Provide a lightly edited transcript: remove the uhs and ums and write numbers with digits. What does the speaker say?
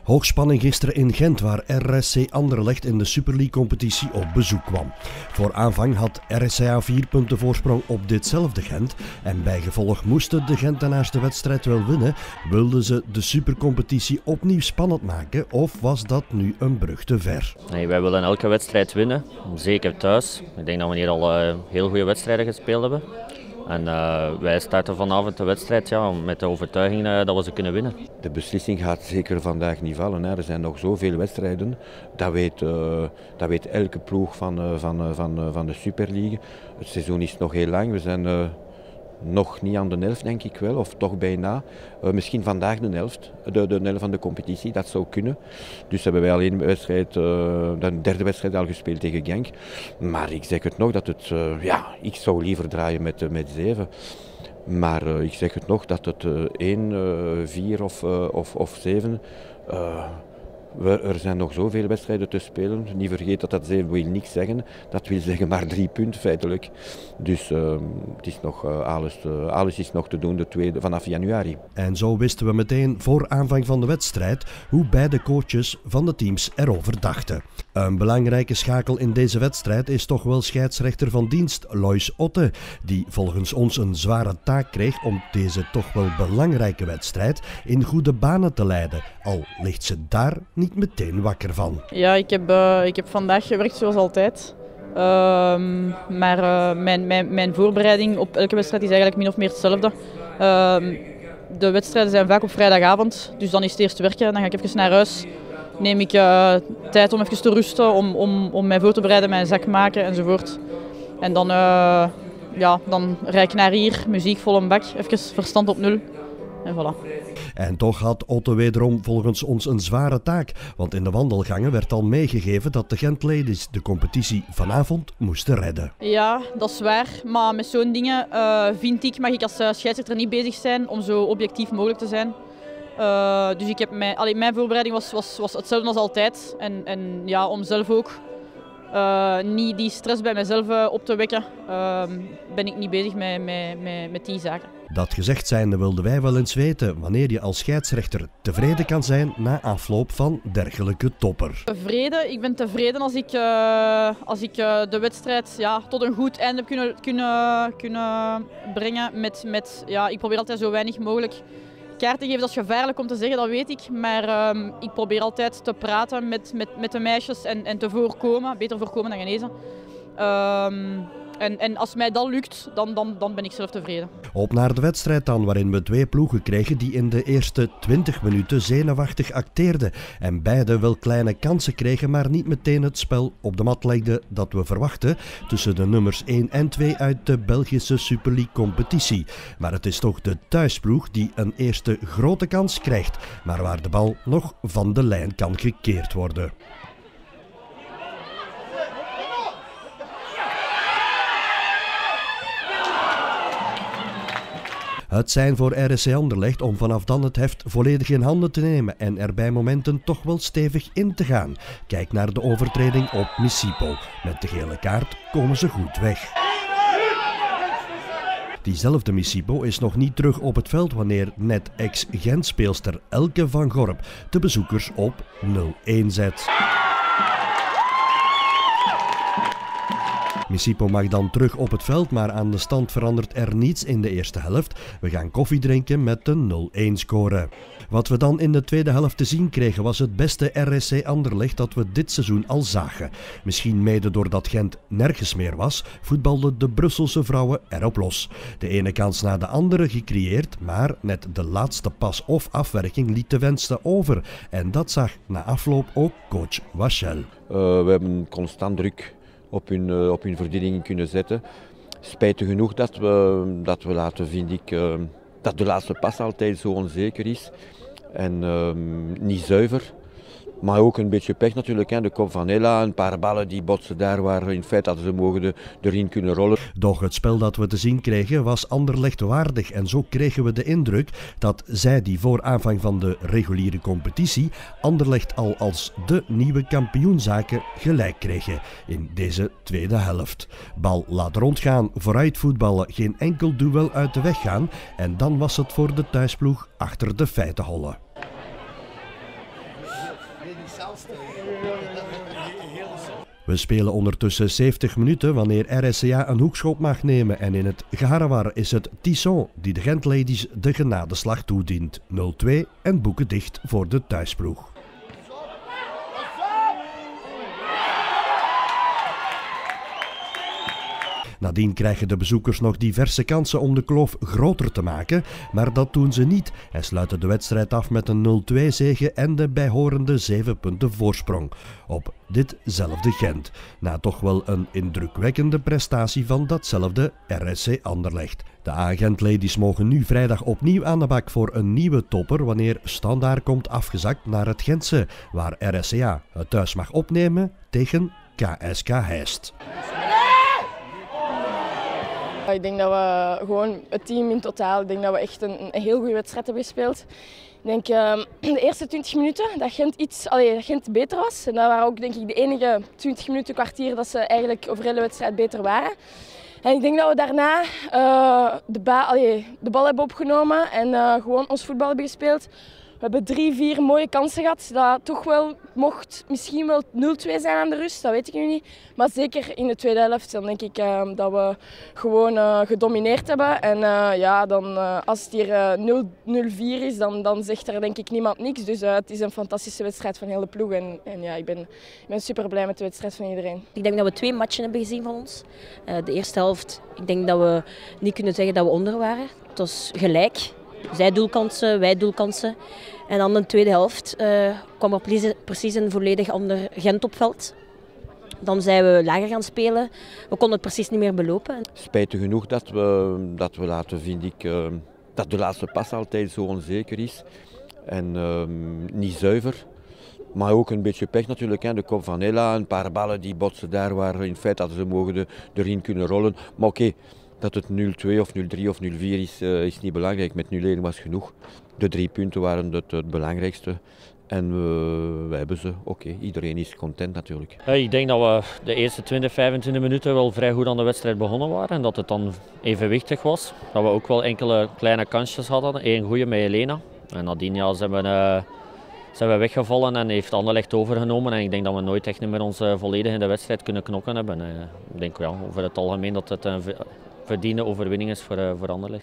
Hoogspanning gisteren in Gent, waar RSC Anderlecht in de Super League-competitie op bezoek kwam. Voor aanvang had RSCA 4 punten voorsprong op ditzelfde Gent en bijgevolg moesten de Gentenaars de wedstrijd wel winnen. Wilden ze de supercompetitie opnieuw spannend maken of was dat nu een brug te ver? Nee, wij willen elke wedstrijd winnen, zeker thuis. Ik denk dat we hier al heel goede wedstrijden gespeeld hebben. En wij starten vanavond de wedstrijd met de overtuiging dat we ze kunnen winnen. De beslissing gaat zeker vandaag niet vallen. Hè. Er zijn nog zoveel wedstrijden. Dat weet elke ploeg van de Super League. Het seizoen is nog heel lang. We zijn nog niet aan de helft, denk ik wel, of toch bijna. Misschien vandaag de helft van de competitie, dat zou kunnen. Dus hebben wij al één wedstrijd, de derde wedstrijd al gespeeld tegen Genk. Maar ik zeg het nog, dat het, ik zou liever draaien met 7. Maar ik zeg het nog, dat het 1, 4 of 7... Er zijn nog zoveel wedstrijden te spelen. Niet vergeten dat 7 wil niks zeggen. Dat wil zeggen maar 3 punten feitelijk. Dus het is nog, alles is nog te doen vanaf januari. En zo wisten we meteen voor aanvang van de wedstrijd hoe beide coaches van de teams erover dachten. Een belangrijke schakel in deze wedstrijd is toch wel scheidsrechter van dienst Lois Otte, die volgens ons een zware taak kreeg om deze toch wel belangrijke wedstrijd in goede banen te leiden. Al ligt ze daar niet meteen wakker van. Ja, ik heb vandaag gewerkt zoals altijd. Maar mijn voorbereiding op elke wedstrijd is eigenlijk min of meer hetzelfde. De wedstrijden zijn vaak op vrijdagavond, dus dan is het eerst werken. Dan ga ik even naar huis. Neem ik tijd om even te rusten, om mij voor te bereiden, mijn zak maken enzovoort. En dan rijd ik naar hier, muziek vol een bak, even verstand op nul. En voilà. En toch had Otto wederom volgens ons een zware taak, want in de wandelgangen werd al meegegeven dat de Gent Ladies de competitie vanavond moesten redden. Ja, dat is waar, maar met zo'n dingen vind ik, mag ik als scheidsrechter niet bezig zijn om zo objectief mogelijk te zijn. Dus ik heb mijn voorbereiding was hetzelfde als altijd en ja, om zelf ook niet die stress bij mezelf op te wekken, ben ik niet bezig met die zaken. Dat gezegd zijnde wilden wij wel eens weten wanneer je als scheidsrechter tevreden kan zijn na afloop van dergelijke topper. Tevreden? Ik ben tevreden als ik de wedstrijd tot een goed einde heb kunnen brengen. Ik probeer altijd zo weinig mogelijk kaart te geven. Dat is gevaarlijk om te zeggen, dat weet ik. Maar ik probeer altijd te praten met de meisjes en te voorkomen. Beter voorkomen dan genezen. En als mij dat lukt, dan ben ik zelf tevreden. Op naar de wedstrijd dan, waarin we 2 ploegen kregen die in de eerste 20 minuten zenuwachtig acteerden. En beide wel kleine kansen kregen, maar niet meteen het spel op de mat legden dat we verwachten tussen de nummers 1 en 2 uit de Belgische Super League competitie. Maar het is toch de thuisploeg die een eerste grote kans krijgt, maar waar de bal nog van de lijn kan gekeerd worden. Het zijn voor RSC Anderlecht om vanaf dan het heft volledig in handen te nemen en er bij momenten toch wel stevig in te gaan. Kijk naar de overtreding op Misipo. Met de gele kaart komen ze goed weg. Diezelfde Misipo is nog niet terug op het veld wanneer net ex-Gent-speelster Elke van Gorp de bezoekers op 0-1 zet. Misipo mag dan terug op het veld, maar aan de stand verandert er niets in de eerste helft. We gaan koffie drinken met de 0-1 score. Wat we dan in de tweede helft te zien kregen was het beste RSC Anderlecht dat we dit seizoen al zagen. Misschien mede doordat Gent nergens meer was, voetbalden de Brusselse vrouwen erop los. De ene kans na de andere gecreëerd, maar net de laatste pas of afwerking liet de wensen over. En dat zag na afloop ook coach Wachel. We hebben constant druk op hun verdediging kunnen zetten. Spijtig genoeg dat we laten, vind ik, dat de laatste pas altijd zo onzeker is en niet zuiver. Maar ook een beetje pech natuurlijk, hè. De kop van Ella, een paar ballen die botsen daar waar in feite hadden ze mogen erin kunnen rollen. Doch het spel dat we te zien kregen was Anderlecht waardig en zo kregen we de indruk dat zij die voor aanvang van de reguliere competitie Anderlecht al als de nieuwe kampioen zaken gelijk kregen in deze tweede helft. Bal laten rondgaan, vooruit voetballen, geen enkel duel uit de weg gaan en dan was het voor de thuisploeg achter de feiten hollen. We spelen ondertussen 70 minuten wanneer RSCA een hoekschop mag nemen en in het geharrewar is het Tisson die de Gent Ladies de genadeslag toedient. 0-2 en boeken dicht voor de thuisploeg. Nadien krijgen de bezoekers nog diverse kansen om de kloof groter te maken, maar dat doen ze niet en sluiten de wedstrijd af met een 0-2 zege en de bijhorende 7 punten voorsprong op ditzelfde Gent. Na toch wel een indrukwekkende prestatie van datzelfde RSC Anderlecht. De A-Gent Ladies mogen nu vrijdag opnieuw aan de bak voor een nieuwe topper wanneer Standaard komt afgezakt naar het Gentse, waar RSCA het thuis mag opnemen tegen KSK Heist. Ik denk dat we gewoon het team in totaal, ik denk dat we echt een heel goede wedstrijd hebben gespeeld. Ik denk de eerste 20 minuten dat Gent beter was. En dat waren ook denk ik de enige 20 minuten, kwartier dat ze eigenlijk over de hele wedstrijd beter waren. En ik denk dat we daarna de bal hebben opgenomen en gewoon ons voetbal hebben gespeeld. We hebben 3-4 mooie kansen gehad. Dat toch wel mocht misschien wel 0-2 zijn aan de rust, dat weet ik nu niet. Maar zeker in de tweede helft dan denk ik dat we gewoon gedomineerd hebben. En als het hier 0-4 is, dan zegt er denk ik niemand niks. Dus het is een fantastische wedstrijd van heel de ploeg. En ik ben super blij met de wedstrijd van iedereen. Ik denk dat we 2 matchen hebben gezien van ons. De eerste helft, ik denk dat we niet kunnen zeggen dat we onder waren. Het was gelijk. Zij doelkansen, wij doelkansen. En dan in de tweede helft kwam er precies een volledig ander Gent op veld. Dan zijn we lager gaan spelen. We konden het precies niet meer belopen. Spijtig genoeg dat we laten, vind ik, dat de laatste pas altijd zo onzeker is. En niet zuiver. Maar ook een beetje pech natuurlijk. Hè. De kop van Ella, een paar ballen die botsen daar waar in feite hadden ze mogen erin kunnen rollen. Maar oké. Dat het 0-2 of 0-3 of 0-4 is niet belangrijk. Met 0-1 was genoeg. De 3 punten waren het belangrijkste. En we hebben ze. Oké, iedereen is content natuurlijk. Ik denk dat we de eerste 20, 25 minuten wel vrij goed aan de wedstrijd begonnen waren. En dat het dan evenwichtig was. Dat we ook wel enkele kleine kansjes hadden. Eén goede met Elena. En nadien zijn we weggevallen en heeft Anderlecht overgenomen. En ik denk dat we nooit echt meer ons volledig in de wedstrijd kunnen knokken hebben. Ik denk over het algemeen dat het een verdiende overwinning is voor Anderlecht.